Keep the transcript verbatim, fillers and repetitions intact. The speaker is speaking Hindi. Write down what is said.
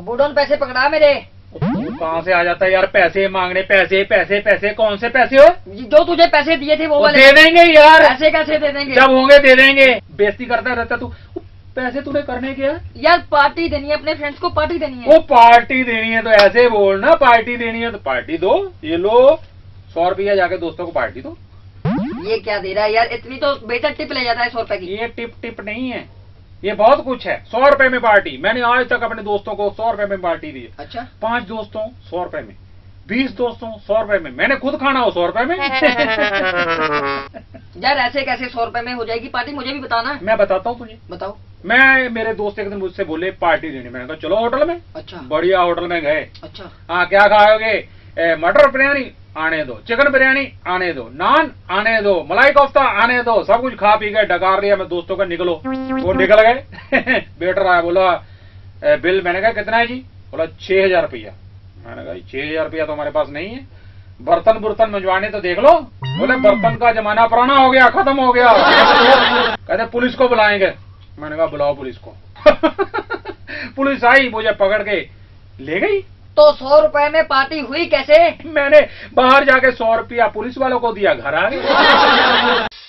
बूढ़ों पैसे पकड़ा मेरे। कहाँ से आ जाता है यार पैसे मांगने, पैसे पैसे पैसे, कौन से पैसे हो? जो तुझे पैसे दिए थे वो वाले। दे देंगे यार। पैसे कैसे दे देंगे? जब होंगे दे देंगे। बेइज्जती करता रहता तू। पैसे तूने करने क्या? यार पार्टी देनी है, अपने फ्रेंड्स को पार्टी देनी है। वो पार्टी देनी है तो ऐसे बोल ना, पार्टी देनी है तो पार्टी दो। ये लो सौ रुपया, जाके दोस्तों को पार्टी दो। ये क्या दे रहा है यार, इतनी तो बेटा टिप ले जाता है सौ रुपए की। ये टिप टिप नहीं है, ये बहुत कुछ है। सौ रुपए में पार्टी, मैंने आज तक अपने दोस्तों को सौ रुपए में पार्टी दी। अच्छा। पांच दोस्तों सौ रुपए में, बीस दोस्तों सौ रुपए में, मैंने खुद खाना हो सौ रुपए में। यार ऐसे कैसे सौ रुपए में हो जाएगी पार्टी, मुझे भी बताना। मैं बताता हूँ तुझे। बताओ। मैं मेरे दोस्त एक दिन मुझसे बोले पार्टी देनी, मैंने कहा चलो होटल में। अच्छा। बढ़िया होटल में गए। अच्छा। हाँ क्या खाओगे? मटर बिरयानी आने दो, चिकन बिरयानी आने दो, नान आने दो, मलाई कोफ्ता आने दो, सब कुछ खा पी गए, डकार लिया। मैं दोस्तों का निकलो, वो निकल गए। वेटर आया, बोला बिल। मैंने कहा कितना है जी? बोला छह हजार रुपया। मैंने कहा छह हजार रुपया तो हमारे पास नहीं है, बर्तन बुर्तन मंजवाने तो देख लो। बोले बर्तन का जमाना पुराना हो गया, खत्म हो गया। कहते पुलिस को बुलाएंगे। मैंने कहा बुलाओ पुलिस को। पुलिस आई, मुझे पकड़ के ले गई। तो सौ रुपए में पार्टी हुई कैसे? मैंने बाहर जाके सौ रुपया पुलिस वालों को दिया, घर आ गए।